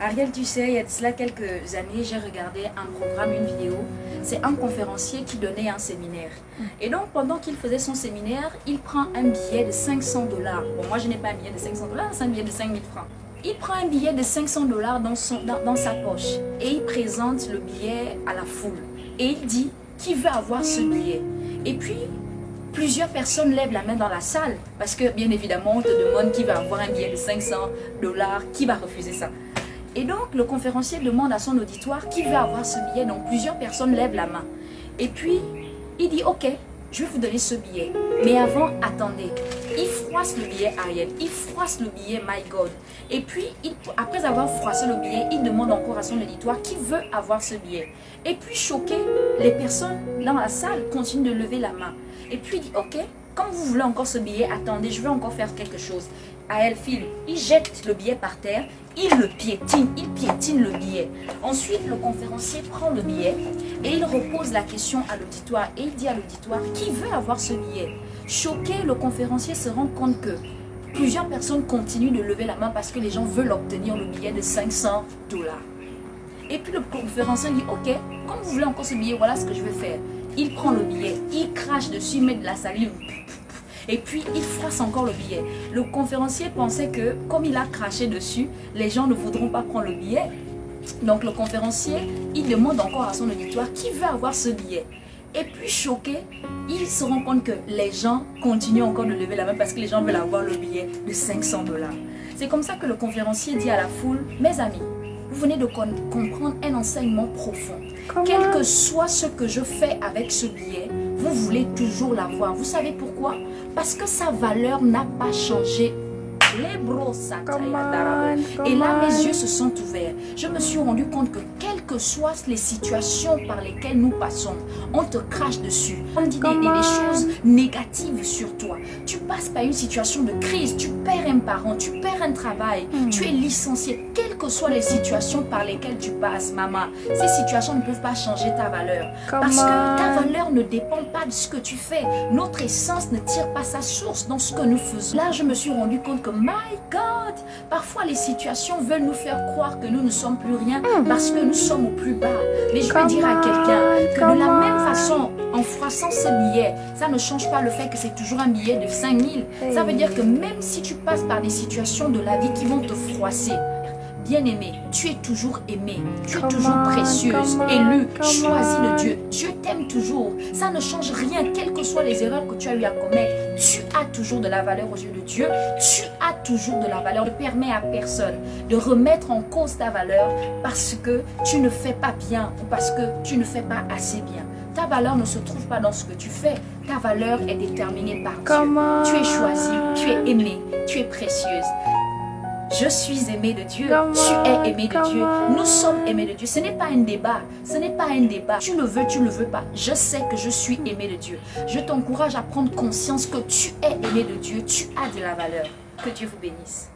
Ariel, tu sais, il y a de cela quelques années, j'ai regardé un programme, une vidéo. C'est un conférencier qui donnait un séminaire. Et donc, pendant qu'il faisait son séminaire, il prend un billet de 500 $. Bon, moi, je n'ai pas un billet de 500 $, c'est un billet de 5000 francs. Il prend un billet de 500 $ dans sa poche et il présente le billet à la foule. Et il dit qui veut avoir ce billet. Et puis, plusieurs personnes lèvent la main dans la salle parce que, bien évidemment, on te demande qui va avoir un billet de 500 $, qui va refuser ça. Et donc, le conférencier demande à son auditoire qui veut avoir ce billet. Donc, plusieurs personnes lèvent la main. Et puis, il dit, ok, je vais vous donner ce billet. Mais avant, attendez. Il froisse le billet, Ariel. Il froisse le billet, my God. Et puis, après avoir froissé le billet, il demande encore à son auditoire qui veut avoir ce billet. Et puis, choqué, les personnes dans la salle continuent de lever la main. Et puis, il dit, ok, comme vous voulez encore ce billet, attendez, je vais encore faire quelque chose. Ariel file, il jette le billet par terre, il piétine le billet. Ensuite, le conférencier prend le billet et il repose la question à l'auditoire. Et il dit à l'auditoire, qui veut avoir ce billet? Choqué, le conférencier se rend compte que plusieurs personnes continuent de lever la main parce que les gens veulent obtenir le billet de 500 $. Et puis le conférencier dit, ok, comme vous voulez encore ce billet, voilà ce que je vais faire. Il prend le billet, il crache dessus, il met de la salive. Et puis, il froisse encore le billet. Le conférencier pensait que, comme il a craché dessus, les gens ne voudront pas prendre le billet. Donc, le conférencier, il demande encore à son auditoire qui veut avoir ce billet. Et puis, choqué, il se rend compte que les gens continuent encore de lever la main parce que les gens veulent avoir le billet de 500 $. C'est comme ça que le conférencier dit à la foule, mes amis, vous venez de comprendre un enseignement profond. Quel que soit ce que je fais avec ce billet, vous voulez toujours l'avoir. Vous savez pourquoi? Parce que sa valeur n'a pas changé. Et là, mes yeux se sont ouverts. Je me suis rendu compte que quelles que soient les situations par lesquelles nous passons, on te crache dessus. On dit des choses négatives sur toi. Tu passes par une situation de crise, tu perds un parent, tu perds un travail, tu es licencié. Quelles que soient les situations par lesquelles tu passes, maman, ces situations ne peuvent pas changer ta valeur. Parce que ta valeur ne dépend pas de ce que tu fais. Notre essence ne tire pas sa source dans ce que nous faisons. Là, je me suis rendu compte que my God, parfois les situations veulent nous faire croire que nous ne sommes plus rien parce que nous sommes au plus bas. Mais je veux dire à quelqu'un que de la même façon, en froissant ce billet, ça ne change pas le fait que c'est toujours un billet de 5000. Ça veut dire que même si tu passes par des situations de la vie qui vont te froisser, bien-aimé, tu es toujours aimé, tu es toujours précieuse, élue, choisie de Dieu. Dieu t'aime toujours. Ça ne change rien, quelles que soient les erreurs que tu as eu à commettre. Tu as toujours de la valeur aux yeux de Dieu. Tu as toujours de la valeur. Ne permets à personne de remettre en cause ta valeur parce que tu ne fais pas bien ou parce que tu ne fais pas assez bien. Ta valeur ne se trouve pas dans ce que tu fais. Ta valeur est déterminée par Dieu. Tu es choisie, tu es aimée, tu es précieuse. Je suis aimé de Dieu, tu es aimé de Dieu, nous sommes aimés de Dieu. Ce n'est pas un débat, ce n'est pas un débat. Tu le veux, tu ne le veux pas. Je sais que je suis aimé de Dieu. Je t'encourage à prendre conscience que tu es aimé de Dieu, tu as de la valeur. Que Dieu vous bénisse.